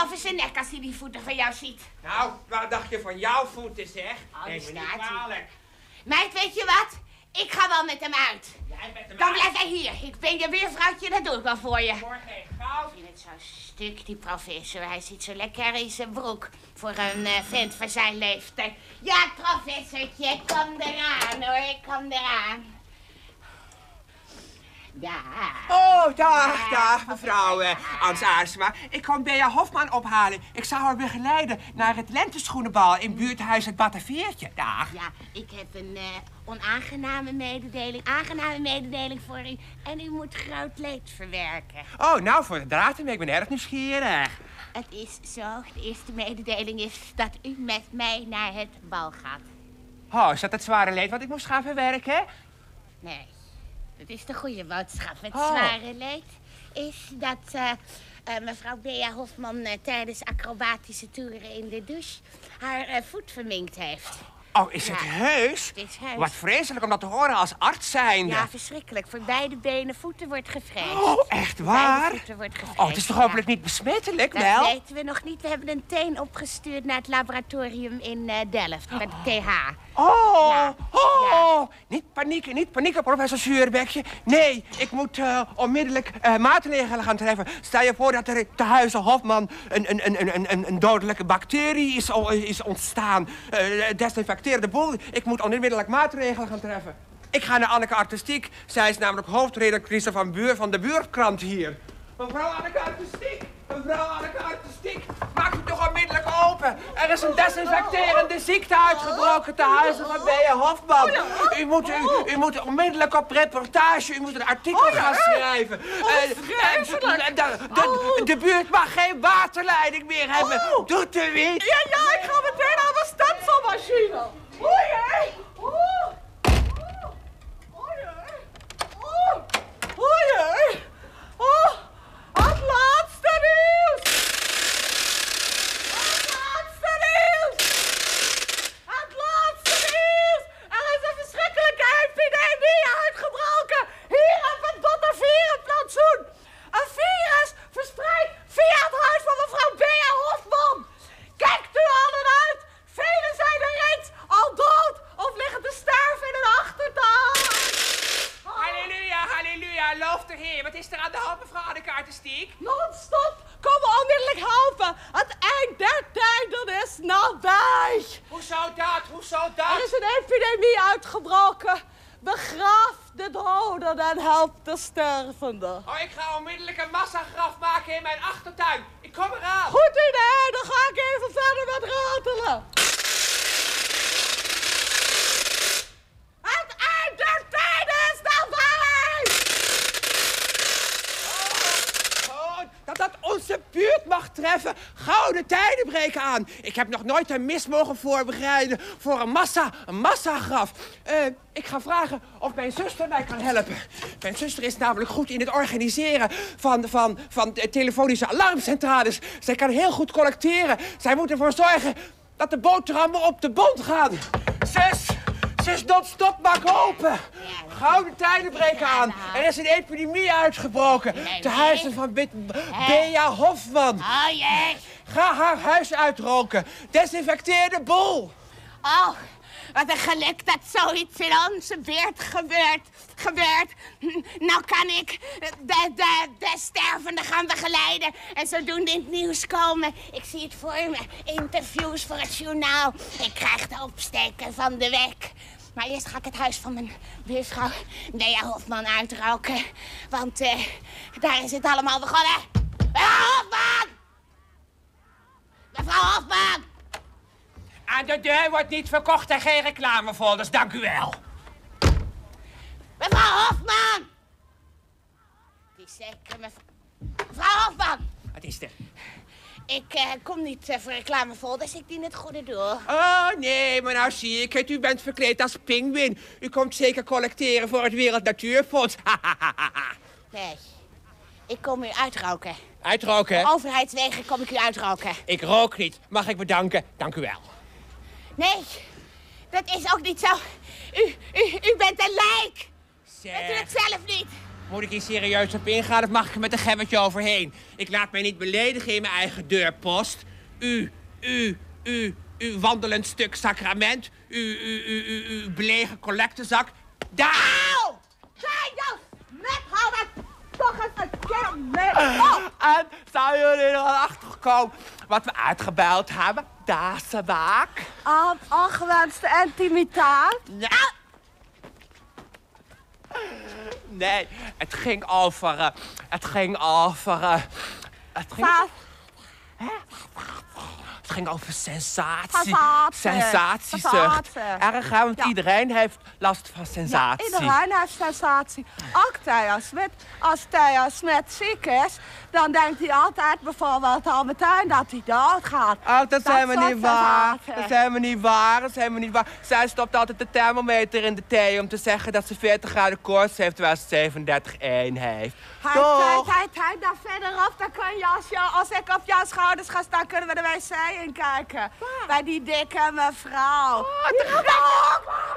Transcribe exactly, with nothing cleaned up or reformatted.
over zijn nek als hij die voeten van jou ziet. Nou, wat dacht je van jouw voeten, zeg? Oh, Neem me niet staat hij. kwalijk. Meid, weet je wat? Ik ga wel met hem uit. Jij bent hem Dan uit. blijf jij hier. Ik ben je weervrouwtje, dat doe ik wel voor je. Morgen gauw. Ik vind het zo stuk, die professor. Hij zit zo lekker in zijn broek voor een uh, vent van zijn leeftijd. Ja, professortje, ik kom eraan hoor, ik kom eraan. Ja. Oh, dag, dag, mevrouw uh, Ans Aarsma. Ik kom Bea Hofman ophalen. Ik zou haar begeleiden naar het lenteschoenenbal in buurthuis het Bataveertje. Dag. Ja, ik heb een uh, onaangename mededeling, aangename mededeling voor u. En u moet groot leed verwerken. Oh, nou, voor de draad ermee. Ik ben erg nieuwsgierig. Het is zo, de eerste mededeling is dat u met mij naar het bal gaat. Oh, is dat het zware leed wat ik moest gaan verwerken? Nee, dat is de goede boodschap. Het Oh. zware leed is dat uh, uh, mevrouw Bea Hofman uh, tijdens acrobatische toeren in de douche haar uh, voet verminkt heeft. Oh, is het Ja. heus? Het is heus. Wat vreselijk om dat te horen als arts zijnde. Ja, verschrikkelijk. Voor beide benen, voeten wordt gevreesd. Oh, echt waar? Beide voeten wordt gevreesd. Oh, het is toch ja. hopelijk niet besmettelijk, Dat wel? weten we nog niet. We hebben een teen opgestuurd naar het laboratorium in uh, Delft, bij de T H. Oh, Ja. oh, niet panieken, niet panieken, professor Zuurbekje. Nee, ik moet uh, onmiddellijk uh, maatregelen gaan treffen. Stel je voor dat er te huize Hofman een, een, een, een, een, een dodelijke bacterie is, is ontstaan. Uh, desinfecteer de boel. Ik moet onmiddellijk maatregelen gaan treffen. Ik ga naar Anneke Artistiek. Zij is namelijk hoofdredactrice van, buur, van de buurtkrant hier. Mevrouw Anneke Artistiek, mevrouw Anneke Artistiek, maak u toch onmiddellijk open. Er is een desinfecterende ziekte uitgebroken te huize van Bea Hofman. U moet, u, u moet onmiddellijk op reportage, u moet een artikel gaan schrijven. Eh, eh, de, de, de, de buurt mag geen waterleiding meer hebben. Doet u iets? Ja, ja, ik ga meteen aan mijn stadselmachine. Oei, hé. Oeh. Oei, hé. Oeh. Oei, hé. Oh, het laatste nieuws. Het laatste nieuws. Het laatste nieuws. Er is een verschrikkelijke epidemie uitgebroken hier op het Bottervierenplantsoen. Een virus verspreid via het huis van mevrouw Bea Hofman. Kijkt u allen uit. Velen zijn er reeds al dood of liggen te sterven in een achtertuin. Halleluja, halleluja, loof de Heer. Wat is er aan de hand, mevrouw Anneke Artistiek? Non-stop, kom me onmiddellijk helpen. Het eind der tijden is nabij. Hoezo dat, hoezo Er dat? is een epidemie uitgebroken. Begraaf de doden en help de stervenden. Oh, ik ga onmiddellijk een massagraf maken in mijn achtertuin. Ik kom eraan. Goed idee, dan ga ik even verder met ratelen. Het eind der tijden is nabij. Oh, dat dat onze buurt mag treffen. Gouden tijden breken aan. Ik heb nog nooit een mis mogen voorbereiden voor een massa, een massagraf. Uh, ik ga vragen of mijn zuster mij kan helpen. Mijn zuster is namelijk goed in het organiseren van, van, van de telefonische alarmcentrales. Zij kan heel goed collecteren. Zij moet ervoor zorgen dat de boterhammen op de bond gaan. Zus! Zus, non-stop, maak open. Gouden tijden breken aan. Er is een epidemie uitgebroken. Te huize van Bea Hofman. Oh jee. Ga haar huis uitroken. Desinfecteer de boel. Oh, wat een geluk dat zoiets in onze buurt gebeurt. gebeurt. Nou kan ik de, de, de stervenden gaan begeleiden en zodoende in het nieuws komen. Ik zie het voor me. Interviews voor het journaal. Ik krijg de opsteker van de week. Maar eerst ga ik het huis van mijn buurvrouw Bea Hofman uitroken. Want uh, daar is het allemaal begonnen. Mevrouw Hofman! Mevrouw Hofman! Aan de deur wordt niet verkocht en geen reclamefolders, dank u wel. Mevrouw Hofman! Die is zeker mevrouw... Mevrouw Hofman! Wat is er? Ik uh, kom niet uh, voor reclamefolders, ik dien het goede doel. Oh, nee, maar nou zie ik het. U bent verkleed als pinguïn. U komt zeker collecteren voor het Wereld Natuurfonds. Nee, ik kom u uitroken. Uitroken? Overheidswegen kom ik u uitroken. Ik rook niet. Mag ik bedanken? Dank u wel. Nee, dat is ook niet zo. U, u, u bent een lijk. Zeg. Bent u het zelf niet? Moet ik hier serieus op ingaan of mag ik er met een gemmertje overheen? Ik laat mij niet beledigen in mijn eigen deurpost. U, u, u, uw wandelend stuk sacrament. U, u, u, u, uw belegen collectezak. Daar! Zijn jas! Met handen! Toch eens een keer mee! Oh. En zijn jullie er al achtergekomen wat we uitgebeld hebben? Deze week? Aan ongewenste intimiteit? Ja. Nee, het ging over... Uh, het ging over... Uh, het ging... Sa Hè? Het ging over sensatie. Sensatie. Sensatiezucht. Sensatie. Erg, hè, want Ja. iedereen heeft last van sensatie. Ja, iedereen heeft sensatie. Ook Theo Smit. Als Theo Smit ziek is, dan denkt hij altijd bijvoorbeeld al meteen dat hij doodgaat. Oh, dat is helemaal soort niet waar. sensatie. Dat is helemaal niet waar. Dat is helemaal niet waar. Zij stopt altijd de thermometer in de thee om te zeggen dat ze veertig graden koorts heeft, terwijl ze zevenendertig komma één heeft. Hij, Toch? hij, hij, hij, daar verderop, dan kun je als, je, als ik op jouw schouders ga staan, kunnen we de wc in kijken. Bij die dikke mevrouw. Oh, te gek.